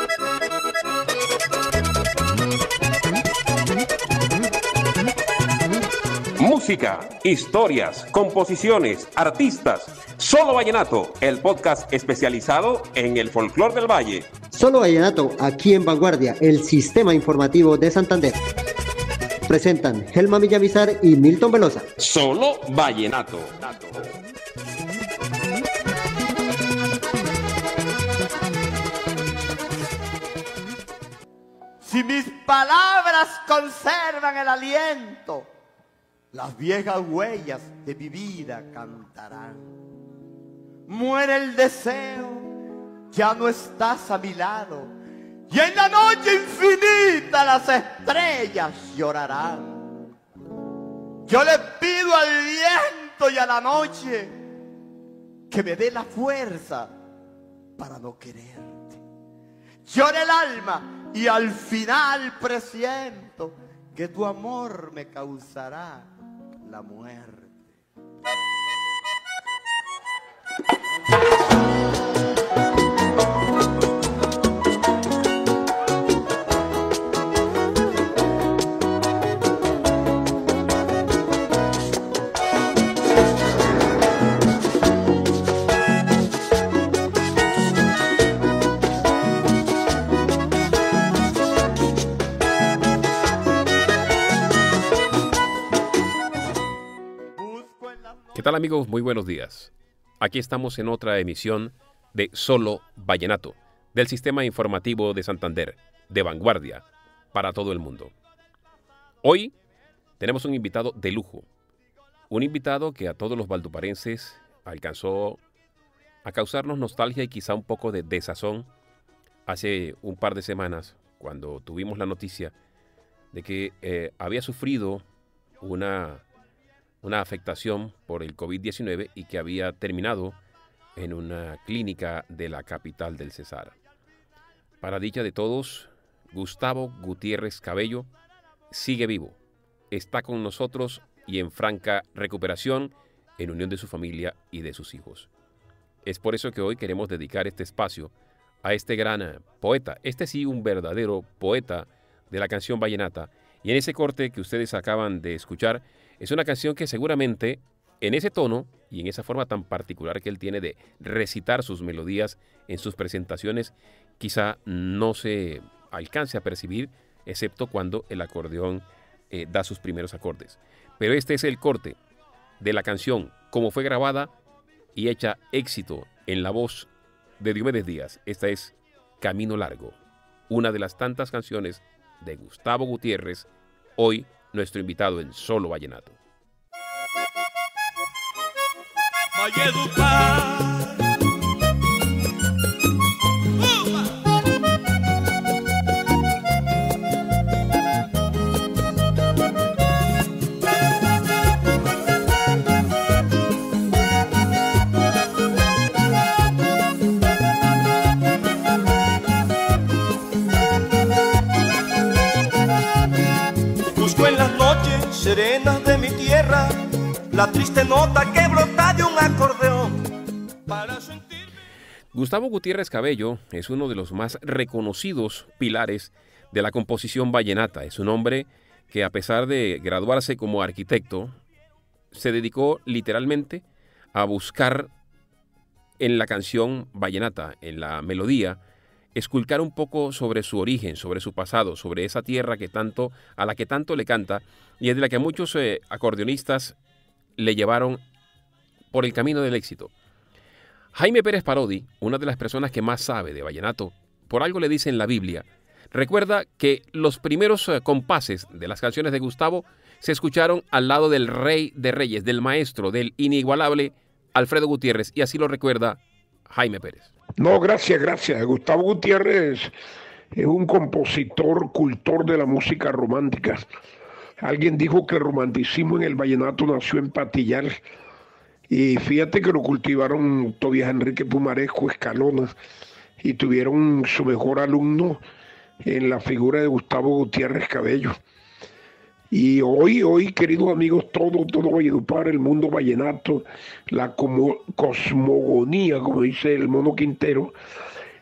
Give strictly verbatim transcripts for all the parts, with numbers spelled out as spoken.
Música, historias, composiciones, artistas. Solo Vallenato, el podcast especializado en el folclor del Valle. Solo Vallenato, aquí en Vanguardia, el sistema informativo de Santander. Presentan Helma Villamizar y Milton Velosa. Solo Vallenato. Si mis palabras conservan el aliento, las viejas huellas de mi vida cantarán. Muere el deseo, ya no estás a mi lado, y en la noche infinita las estrellas llorarán. Yo le pido al viento y a la noche que me dé la fuerza para no quererte. Llora el alma y al final presiento que tu amor me causará la muerte. ¿Qué tal, amigos? Muy buenos días. Aquí estamos en otra emisión de Solo Vallenato, del Sistema Informativo de Santander, de Vanguardia, para todo el mundo. Hoy tenemos un invitado de lujo, un invitado que a todos los valduparenses alcanzó a causarnos nostalgia y quizá un poco de desazón hace un par de semanas, cuando tuvimos la noticia de que eh, había sufrido una... una afectación por el COVID diecinueve y que había terminado en una clínica de la capital del Cesar. Para dicha de todos, Gustavo Gutiérrez Cabello sigue vivo, está con nosotros y en franca recuperación, en unión de su familia y de sus hijos. Es por eso que hoy queremos dedicar este espacio a este gran poeta, este sí un verdadero poeta de la canción vallenata, y en ese corte que ustedes acaban de escuchar, es una canción que seguramente en ese tono y en esa forma tan particular que él tiene de recitar sus melodías en sus presentaciones, quizá no se alcance a percibir, excepto cuando el acordeón eh, da sus primeros acordes. Pero este es el corte de la canción, como fue grabada y hecha éxito en la voz de Diomedes Díaz. Esta es Camino Largo, una de las tantas canciones de Gustavo Gutiérrez, hoy nuestro invitado en Solo Vallenato. Valledupar. Busco en las noches serenas de mi tierra la triste nota que brota de un acordeón para sentirme. Gustavo Gutiérrez Cabello es uno de los más reconocidos pilares de la composición vallenata. Es un hombre que, a pesar de graduarse como arquitecto, se dedicó literalmente a buscar en la canción vallenata, en la melodía, esculcar un poco sobre su origen, sobre su pasado, sobre esa tierra que tanto, a la que tanto le canta y es de la que muchos eh, acordeonistas le llevaron por el camino del éxito. Jaime Pérez Parodi, una de las personas que más sabe de vallenato, por algo le dice en la Biblia, recuerda que los primeros eh, compases de las canciones de Gustavo se escucharon al lado del rey de reyes, del maestro, del inigualable Alfredo Gutiérrez, y así lo recuerda Jaime Pérez. No, gracias, gracias. Gustavo Gutiérrez es un compositor, cultor de la música romántica. Alguien dijo que el romanticismo en el vallenato nació en Patillar. Y fíjate que lo cultivaron Tobías Enrique Pumarejo, Escalona, y tuvieron su mejor alumno en la figura de Gustavo Gutiérrez Cabello. Y hoy, hoy, queridos amigos, todo, todo Valledupar, el mundo vallenato, la como, cosmogonía, como dice el Mono Quintero,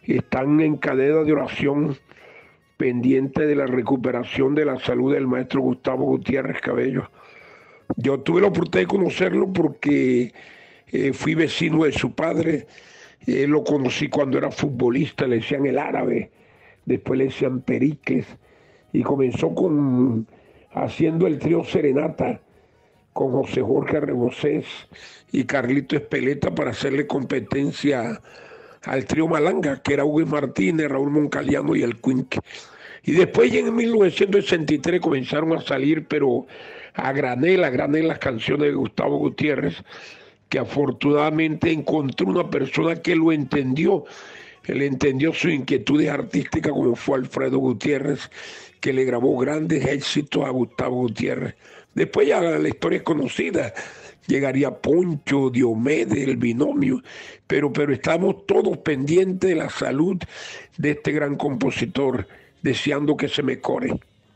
están en cadena de oración pendiente de la recuperación de la salud del maestro Gustavo Gutiérrez Cabello. Yo tuve la oportunidad de conocerlo porque eh, fui vecino de su padre. Eh, lo conocí cuando era futbolista, le decían el árabe, después le decían Pericles, y comenzó con haciendo el trío Serenata con José Jorge Rebosés y Carlito Espeleta para hacerle competencia al trío Malanga, que era Hugo Martínez, Raúl Moncaliano y el Cuinque. Y después ya en mil novecientos sesenta y tres comenzaron a salir, pero a granel, a granel las canciones de Gustavo Gutiérrez, que afortunadamente encontró una persona que lo entendió. Él entendió sus inquietudes artísticas, como fue Alfredo Gutiérrez, que le grabó grandes éxitos a Gustavo Gutiérrez. Después ya la historia es conocida, llegaría Poncho, Diomedes, el binomio, pero, pero estamos todos pendientes de la salud de este gran compositor, deseando que se mejore.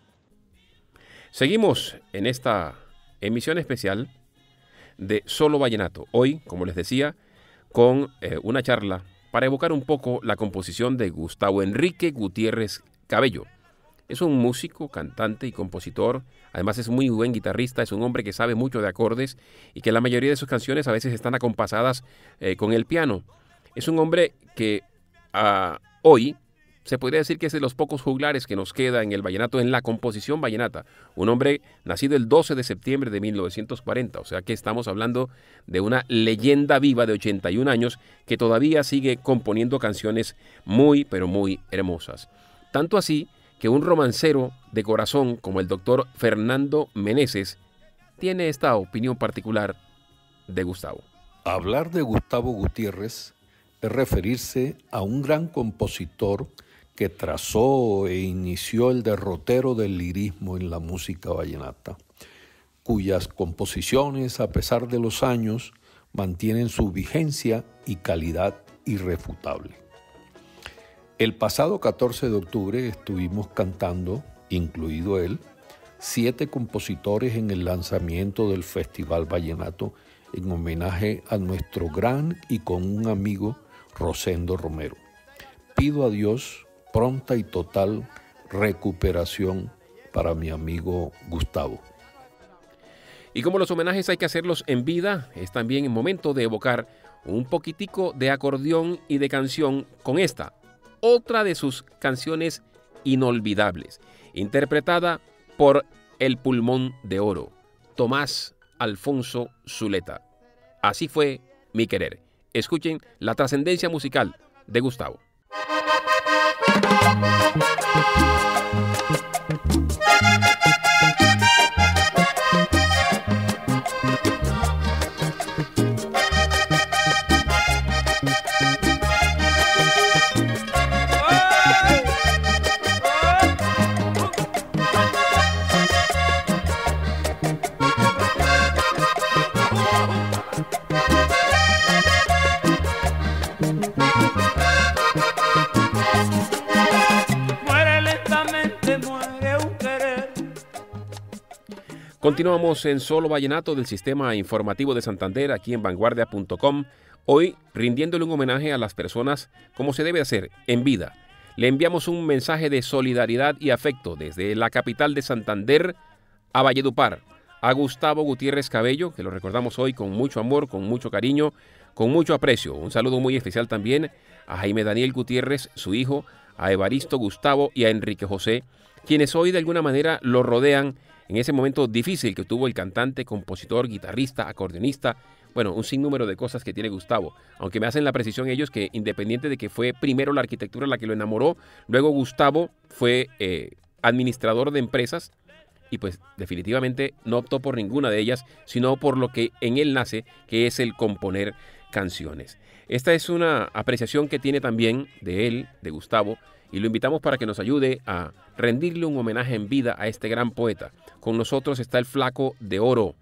Seguimos en esta emisión especial de Solo Vallenato. Hoy, como les decía, con eh, una charla para evocar un poco la composición de Gustavo Enrique Gutiérrez Cabello. Es un músico, cantante y compositor. Además es muy buen guitarrista, es un hombre que sabe mucho de acordes y que la mayoría de sus canciones a veces están acompasadas eh, con el piano. Es un hombre que uh, hoy se podría decir que es de los pocos juglares que nos queda en el vallenato, en la composición vallenata. Un hombre nacido el doce de septiembre de mil novecientos cuarenta, o sea que estamos hablando de una leyenda viva de ochenta y un años que todavía sigue componiendo canciones muy, pero muy hermosas. Tanto así que un romancero de corazón como el doctor Fernando Meneses tiene esta opinión particular de Gustavo. Hablar de Gustavo Gutiérrez es referirse a un gran compositor que trazó e inició el derrotero del lirismo en la música vallenata, cuyas composiciones, a pesar de los años, mantienen su vigencia y calidad irrefutable. El pasado catorce de octubre estuvimos cantando, incluido él, siete compositores en el lanzamiento del Festival Vallenato en homenaje a nuestro gran y común amigo Rosendo Romero. Pido a Dios pronta y total recuperación para mi amigo Gustavo. Y como los homenajes hay que hacerlos en vida, es también el momento de evocar un poquitico de acordeón y de canción con esta, otra de sus canciones inolvidables, interpretada por el Pulmón de Oro, Tomás Alfonso Zuleta. Así fue mi querer. Escuchen la trascendencia musical de Gustavo. Continuamos en Solo Vallenato del Sistema Informativo de Santander, aquí en vanguardia punto com, hoy rindiéndole un homenaje a las personas como se debe hacer, en vida. Le enviamos un mensaje de solidaridad y afecto desde la capital de Santander a Valledupar, a Gustavo Gutiérrez Cabello, que lo recordamos hoy con mucho amor, con mucho cariño, con mucho aprecio. Un saludo muy especial también a Jaime Daniel Gutiérrez, su hijo, a Evaristo Gustavo y a Enrique José, quienes hoy de alguna manera lo rodean en ese momento difícil que tuvo el cantante, compositor, guitarrista, acordeonista, bueno, un sinnúmero de cosas que tiene Gustavo, aunque me hacen la precisión ellos que independiente de que fue primero la arquitectura la que lo enamoró, luego Gustavo fue eh, administrador de empresas y pues definitivamente no optó por ninguna de ellas, sino por lo que en él nace, que es el componer canciones. Esta es una apreciación que tiene también de él, de Gustavo, y lo invitamos para que nos ayude a rendirle un homenaje en vida a este gran poeta. Con nosotros está el flaco de oro,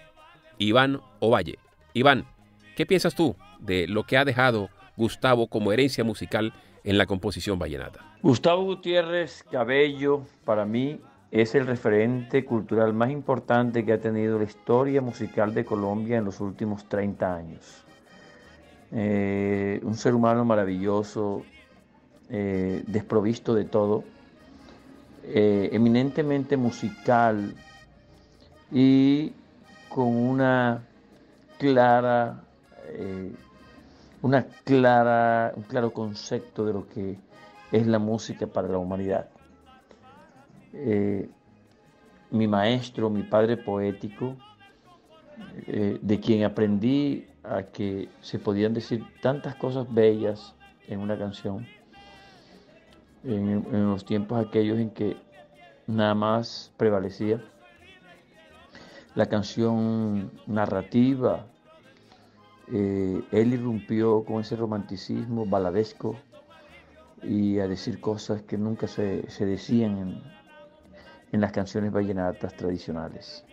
Iván Ovalle. Iván, ¿qué piensas tú de lo que ha dejado Gustavo como herencia musical en la composición vallenata? Gustavo Gutiérrez Cabello, para mí, es el referente cultural más importante que ha tenido la historia musical de Colombia en los últimos treinta años. Eh, un ser humano maravilloso, eh, desprovisto de todo, eh, eminentemente musical y con una clara, eh, una clara, un claro concepto de lo que es la música para la humanidad. Eh, mi maestro, mi padre poético, eh, de quien aprendí a que se podían decir tantas cosas bellas en una canción, en, en los tiempos aquellos en que nada más prevalecía la canción narrativa. Eh, él irrumpió con ese romanticismo baladesco y a decir cosas que nunca se, se decían en, en las canciones vallenatas tradicionales.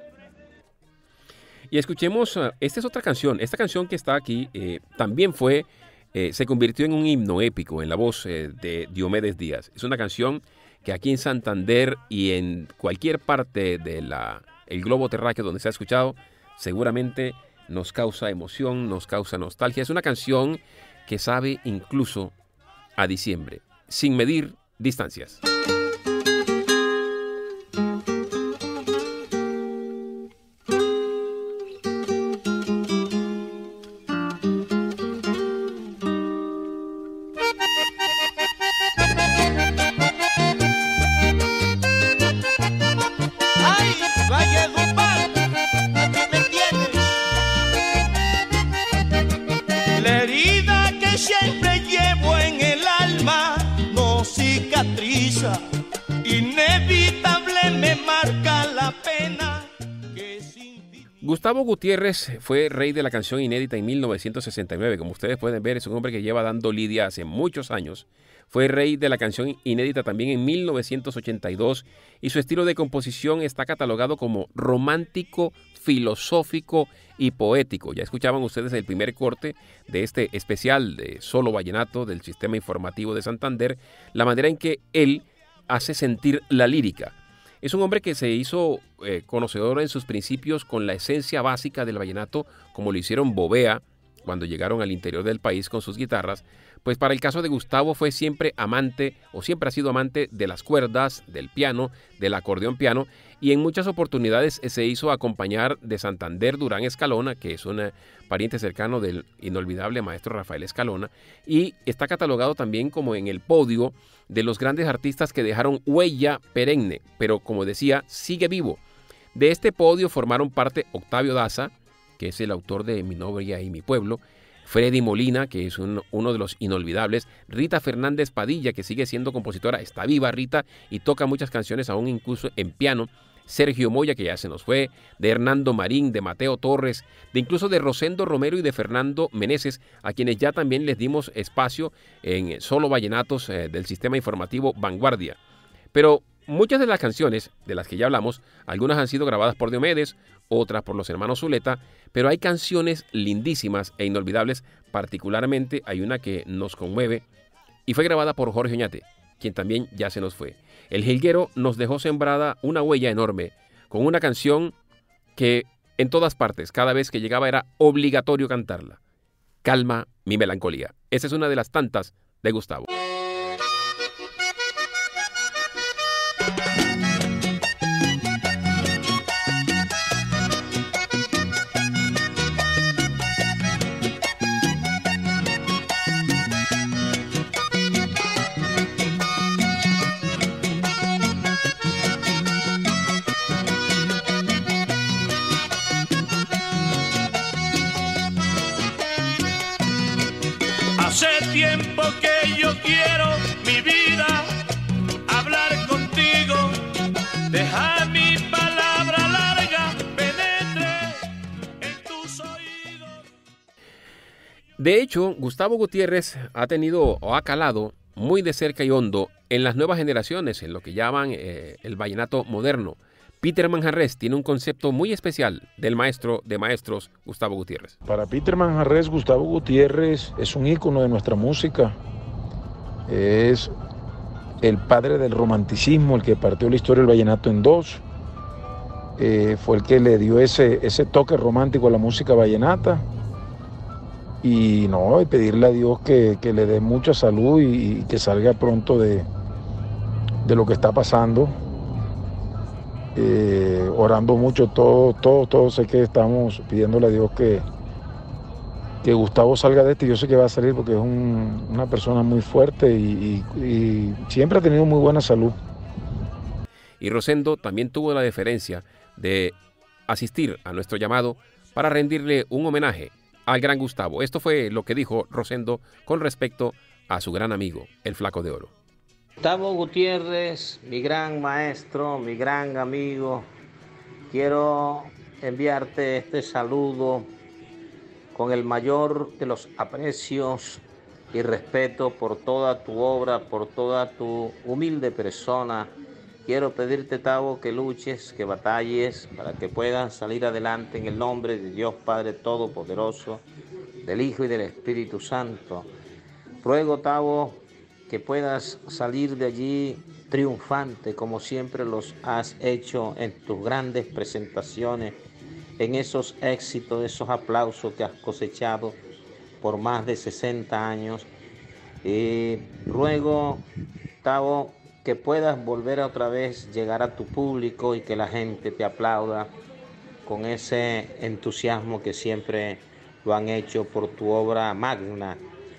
Y escuchemos, uh, esta es otra canción, esta canción que está aquí eh, también fue, eh, se convirtió en un himno épico en la voz eh, de Diomedes Díaz. Es una canción que aquí en Santander y en cualquier parte del globo terráqueo donde se ha escuchado, seguramente nos causa emoción, nos causa nostalgia. Es una canción que sabe incluso a diciembre, sin medir distancias. Inevitable me marca la pena que sin... Gustavo Gutiérrez fue rey de la canción inédita en mil novecientos sesenta y nueve. Como ustedes pueden ver, es un hombre que lleva dando lidia hace muchos años. Fue rey de la canción inédita también en mil novecientos ochenta y dos y su estilo de composición está catalogado como romántico, filosófico y poético. Ya escuchaban ustedes el primer corte de este especial de Solo Vallenato del Sistema Informativo de Santander, la manera en que él hace sentir la lírica. Es un hombre que se hizo eh, conocedor en sus principios con la esencia básica del vallenato, como lo hicieron Bovea cuando llegaron al interior del país con sus guitarras. Pues para el caso de Gustavo fue siempre amante o siempre ha sido amante de las cuerdas, del piano, del acordeón piano, y en muchas oportunidades se hizo acompañar de Santander Durán Escalona, que es un pariente cercano del inolvidable maestro Rafael Escalona, y está catalogado también como en el podio de los grandes artistas que dejaron huella perenne, pero como decía, sigue vivo. De este podio formaron parte Octavio Daza, que es el autor de Mi novia y mi pueblo, Freddy Molina, que es un, uno de los inolvidables, Rita Fernández Padilla, que sigue siendo compositora, está viva Rita y toca muchas canciones aún incluso en piano, Sergio Moya, que ya se nos fue, de Hernando Marín, de Mateo Torres, de incluso de Rosendo Romero y de Fernando Meneses, a quienes ya también les dimos espacio en Solo Vallenatos eh, del Sistema Informativo Vanguardia. Pero muchas de las canciones de las que ya hablamos, algunas han sido grabadas por Diomedes, otras por los hermanos Zuleta, pero hay canciones lindísimas e inolvidables, particularmente hay una que nos conmueve y fue grabada por Jorge Oñate, quien también ya se nos fue. El jilguero nos dejó sembrada una huella enorme, con una canción que en todas partes, cada vez que llegaba era obligatorio cantarla. Calma mi melancolía. Esa es una de las tantas de Gustavo. Hace tiempo que yo quiero mi vida hablar contigo, deja mi palabra larga penetre en tus oídos. De hecho, Gustavo Gutiérrez ha tenido o ha calado muy de cerca y hondo en las nuevas generaciones, en lo que llaman eh, el vallenato moderno. Peter Manjarrés tiene un concepto muy especial del maestro de maestros Gustavo Gutiérrez. Para Peter Manjarrés, Gustavo Gutiérrez es un ícono de nuestra música. Es el padre del romanticismo, el que partió la historia del vallenato en dos. Eh, fue el que le dio ese, ese toque romántico a la música vallenata. y no, y pedirle a Dios que, que le dé mucha salud y, y que salga pronto de, de lo que está pasando. Eh, orando mucho, todos, todos, todos sé que estamos pidiéndole a Dios que, que Gustavo salga de este. Yo sé que va a salir porque es un, una persona muy fuerte y, y, y siempre ha tenido muy buena salud. Y Rosendo también tuvo la deferencia de asistir a nuestro llamado para rendirle un homenaje al gran Gustavo. Esto fue lo que dijo Rosendo con respecto a su gran amigo, el Flaco de Oro. Gustavo Gutiérrez, mi gran maestro, mi gran amigo, quiero enviarte este saludo con el mayor de los aprecios y respeto por toda tu obra, por toda tu humilde persona. Quiero pedirte, Tavo, que luches, que batalles para que puedas salir adelante en el nombre de Dios Padre Todopoderoso, del Hijo y del Espíritu Santo. Ruego, Tavo, que puedas salir de allí triunfante, como siempre los has hecho en tus grandes presentaciones, en esos éxitos, esos aplausos que has cosechado por más de sesenta años. Y ruego, Tavo, que puedas volver a otra vez, llegar a tu público y que la gente te aplauda con ese entusiasmo que siempre lo han hecho por tu obra magna.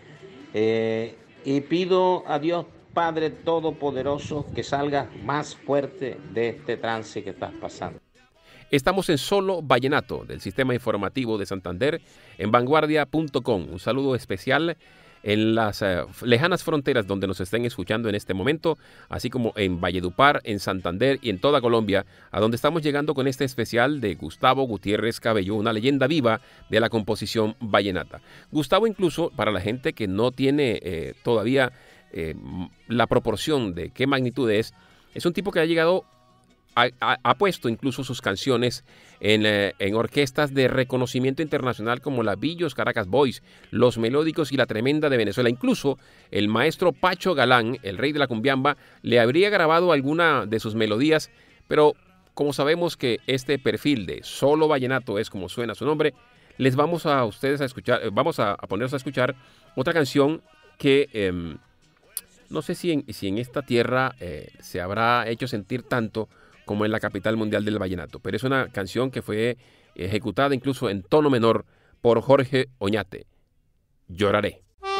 Eh, y pido a Dios Padre Todopoderoso que salgas más fuerte de este trance que estás pasando. Estamos en Solo Vallenato del Sistema Informativo de Santander en vanguardia punto com. Un saludo especial en las uh, lejanas fronteras donde nos estén escuchando en este momento, así como en Valledupar, en Santander y en toda Colombia, a donde estamos llegando con este especial de Gustavo Gutiérrez Cabello, una leyenda viva de la composición vallenata. Gustavo, incluso para la gente que no tiene eh, todavía eh, la proporción de qué magnitud es, es un tipo que ha llegado, ha, ha, ha puesto incluso sus canciones en, eh, en orquestas de reconocimiento internacional como la Billos Caracas Boys, Los Melódicos y La Tremenda de Venezuela. Incluso el maestro Pacho Galán, el rey de la cumbiamba, le habría grabado alguna de sus melodías, pero como sabemos que este perfil de Solo Vallenato es como suena su nombre, les vamos a ustedes a escuchar, vamos a, a ponernos a escuchar otra canción que eh, no sé si en, si en esta tierra eh, se habrá hecho sentir tanto como en la capital mundial del vallenato, pero es una canción que fue ejecutada incluso en tono menor por Jorge Oñate. Lloraré.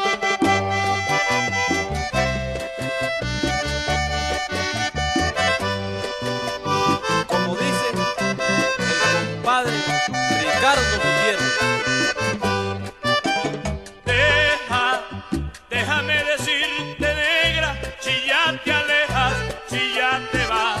Como dice el compadre Ricardo Gutiérrez. Deja, déjame decirte, negra, si ya te alejas, si ya te vas.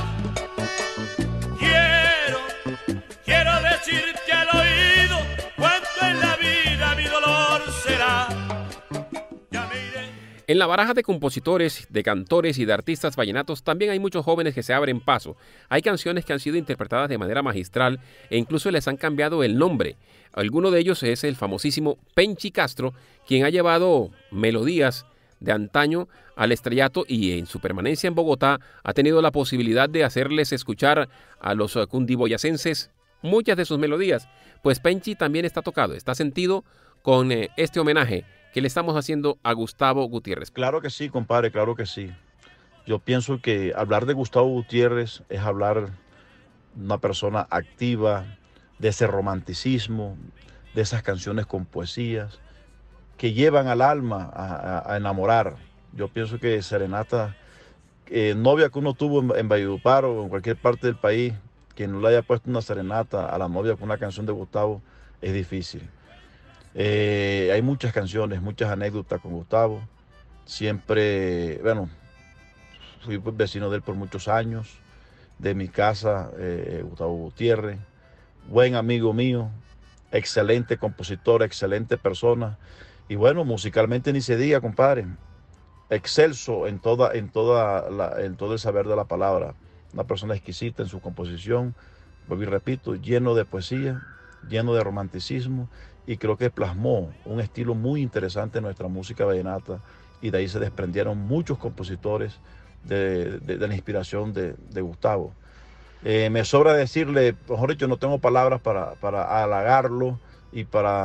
Decirte al oído cuánto en la vida mi dolor será. Ya me iré. En la baraja de compositores, de cantores y de artistas vallenatos también hay muchos jóvenes que se abren paso. Hay canciones que han sido interpretadas de manera magistral e incluso les han cambiado el nombre. Alguno de ellos es el famosísimo Penchi Castro, quien ha llevado melodías de antaño al estrellato y en su permanencia en Bogotá ha tenido la posibilidad de hacerles escuchar a los cundiboyacenses muchas de sus melodías. Pues Penchi también está tocado, está sentido con eh, este homenaje que le estamos haciendo a Gustavo Gutiérrez. Claro que sí, compadre, claro que sí. Yo pienso que hablar de Gustavo Gutiérrez es hablar de una persona activa, de ese romanticismo, de esas canciones con poesías que llevan al alma a, a, a enamorar. Yo pienso que serenata, eh, novia que uno tuvo en, en Valledupar o en cualquier parte del país, quien no le haya puesto una serenata a la novia con una canción de Gustavo, es difícil. Eh, hay muchas canciones, muchas anécdotas con Gustavo. Siempre, bueno, fui vecino de él por muchos años, de mi casa, eh, Gustavo Gutiérrez, buen amigo mío, excelente compositor, excelente persona. Y bueno, musicalmente ni se diga, compadre, excelso en, toda, en, toda la, en todo el saber de la palabra. Una persona exquisita en su composición, vuelvo y repito, lleno de poesía, lleno de romanticismo, y creo que plasmó un estilo muy interesante en nuestra música vallenata, y de ahí se desprendieron muchos compositores de, de, de la inspiración de, de Gustavo. Eh, me sobra decirle, mejor dicho, no tengo palabras para, para halagarlo y para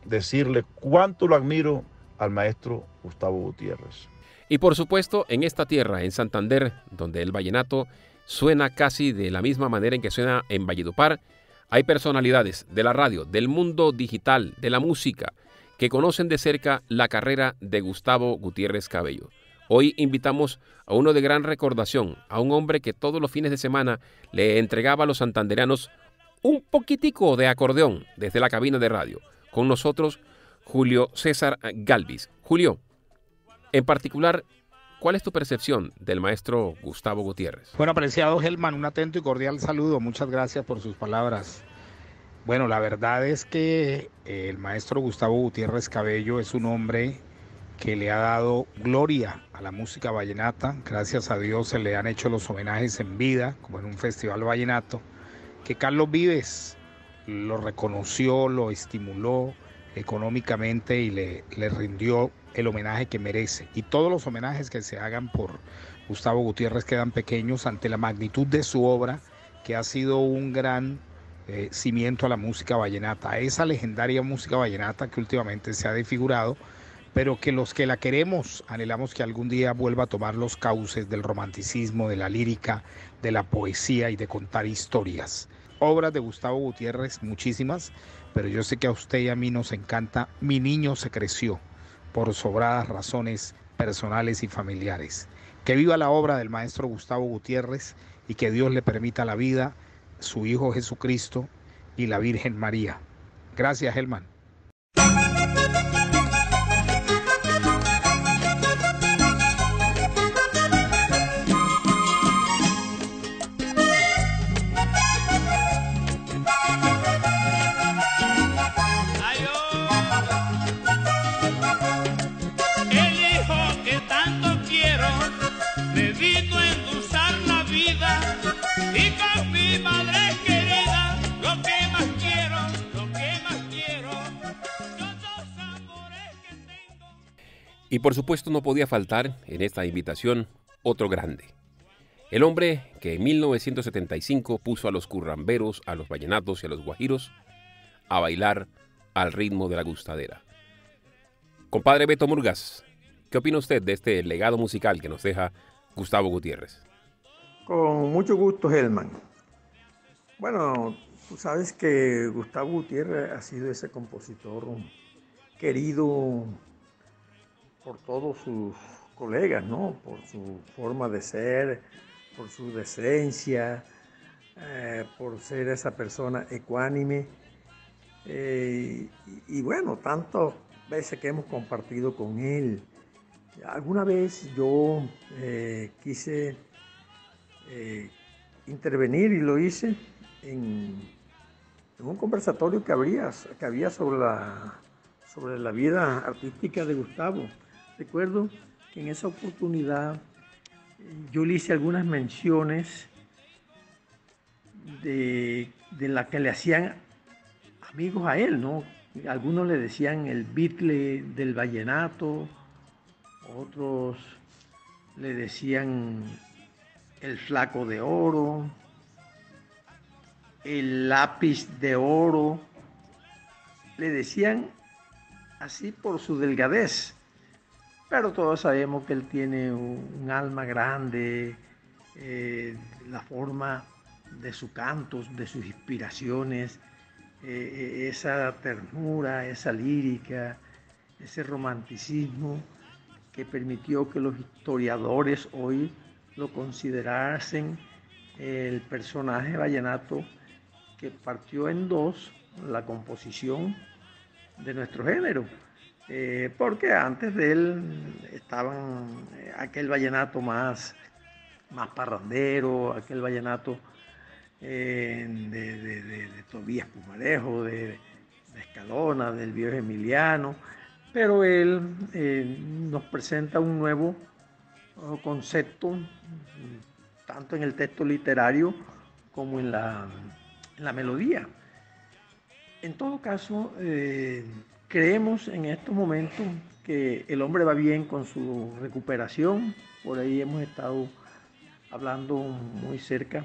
decirle cuánto lo admiro al maestro Gustavo Gutiérrez. Y por supuesto, en esta tierra, en Santander, donde el vallenato suena casi de la misma manera en que suena en Valledupar, hay personalidades de la radio, del mundo digital, de la música, que conocen de cerca la carrera de Gustavo Gutiérrez Cabello. Hoy invitamos a uno de gran recordación, a un hombre que todos los fines de semana le entregaba a los santanderianos un poquitico de acordeón desde la cabina de radio. Con nosotros, Julio César Galvis. Julio, en particular, ¿cuál es tu percepción del maestro Gustavo Gutiérrez? Bueno, apreciado Helman, un atento y cordial saludo. Muchas gracias por sus palabras. Bueno, la verdad es que el maestro Gustavo Gutiérrez Cabello es un hombre que le ha dado gloria a la música vallenata. Gracias a Dios se le han hecho los homenajes en vida, como en un festival vallenato, que Carlos Vives lo reconoció, lo estimuló económicamente y le, le rindió el homenaje que merece. Y todos los homenajes que se hagan por Gustavo Gutiérrez quedan pequeños ante la magnitud de su obra, que ha sido un gran eh, cimiento a la música vallenata, a esa legendaria música vallenata que últimamente se ha desfigurado, pero que los que la queremos anhelamos que algún día vuelva a tomar los cauces del romanticismo, de la lírica, de la poesía y de contar historias. Obras de Gustavo Gutiérrez, muchísimas, pero yo sé que a usted y a mí nos encanta Mi niño se creció, por sobradas razones personales y familiares. Que viva la obra del maestro Gustavo Gutiérrez y que Dios le permita la vida, su Hijo Jesucristo y la Virgen María. Gracias, Helman. Y por supuesto no podía faltar en esta invitación otro grande. El hombre que en mil novecientos setenta y cinco puso a los curramberos, a los vallenatos y a los guajiros a bailar al ritmo de la gustadera. Compadre Beto Murgas, ¿qué opina usted de este legado musical que nos deja Gustavo Gutiérrez? Con mucho gusto, Helman. Bueno, tú sabes que Gustavo Gutiérrez ha sido ese compositor querido por todos sus colegas, ¿no? Por su forma de ser, por su decencia, eh, por ser esa persona ecuánime. Eh, y, y bueno, tantas veces que hemos compartido con él. Alguna vez yo eh, quise eh, intervenir y lo hice en, en un conversatorio que había, que había sobre, la, sobre la vida artística de Gustavo. Recuerdo que en esa oportunidad yo le hice algunas menciones de, de la que le hacían amigos a él, ¿no? Algunos le decían el Beatle del vallenato, otros le decían el flaco de oro, el lápiz de oro, le decían así por su delgadez. Pero todos sabemos que él tiene un alma grande, eh, la forma de sus cantos, de sus inspiraciones, eh, esa ternura, esa lírica, ese romanticismo que permitió que los historiadores hoy lo considerasen el personaje vallenato que partió en dos la composición de nuestro género. Eh, porque antes de él estaban eh, aquel vallenato más, más parrandero, aquel vallenato eh, de, de, de, de Tobías Pumarejo, de, de Escalona, del viejo Emiliano, pero él eh, nos presenta un nuevo uh, concepto, tanto en el texto literario como en la, en la melodía. En todo caso, eh, creemos en estos momentos que el hombre va bien con su recuperación. Por ahí hemos estado hablando muy cerca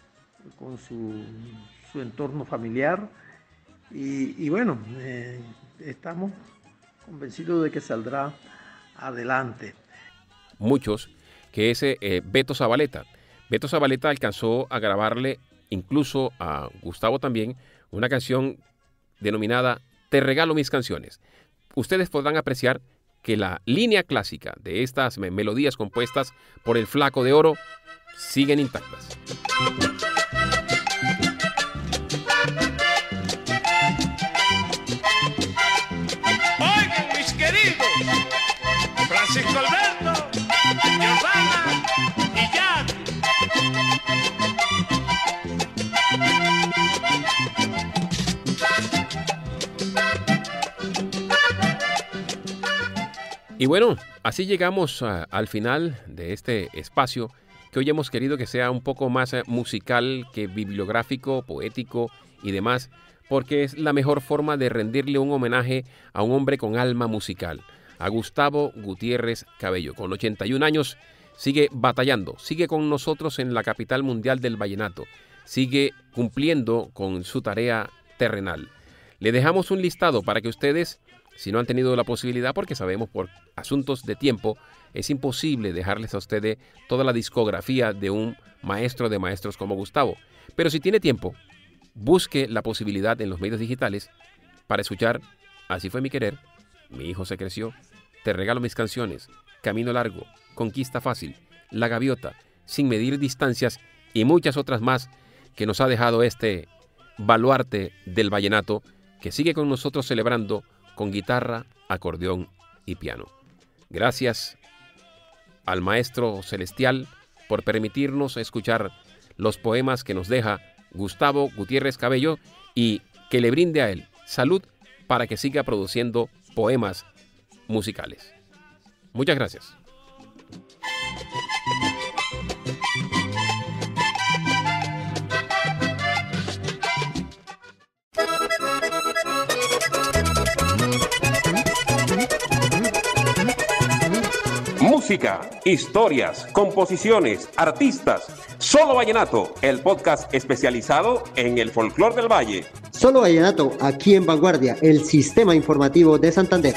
con su, su entorno familiar. Y, y bueno, eh, estamos convencidos de que saldrá adelante. Muchos, que es eh, Beto Zabaleta. Beto Zabaleta alcanzó a grabarle incluso a Gustavo también una canción denominada Te regalo mis canciones. Ustedes podrán apreciar que la línea clásica de estas me- melodías compuestas por el Flaco de Oro siguen intactas. Oigan, mis queridos, Francisco Alberto, Giovanna y Jan. Y bueno, así llegamos a- al final de este espacio que hoy hemos querido que sea un poco más eh, musical que bibliográfico, poético y demás, porque es la mejor forma de rendirle un homenaje a un hombre con alma musical, a Gustavo Gutiérrez Cabello. Con ochenta y un años sigue batallando, sigue con nosotros en la capital mundial del vallenato, sigue cumpliendo con su tarea terrenal. Le dejamos un listado para que ustedes, si no han tenido la posibilidad, porque sabemos por asuntos de tiempo, es imposible dejarles a ustedes toda la discografía de un maestro de maestros como Gustavo. Pero si tiene tiempo, busque la posibilidad en los medios digitales para escuchar Así fue mi querer, Mi hijo se creció, Te regalo mis canciones, Camino largo, Conquista fácil, La gaviota, Sin medir distancias y muchas otras más que nos ha dejado este baluarte del vallenato que sigue con nosotros celebrando con guitarra, acordeón y piano. Gracias al Maestro Celestial por permitirnos escuchar los poemas que nos deja Gustavo Gutiérrez Cabello y que le brinde a él salud para que siga produciendo poemas musicales. Muchas gracias. Música, historias, composiciones, artistas. Solo Vallenato, el podcast especializado en el folclor del valle. Solo Vallenato, aquí en Vanguardia, el sistema informativo de Santander.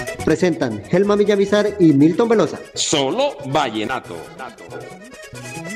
Presentan Helma Villamizar y Milton Velosa. Solo Vallenato.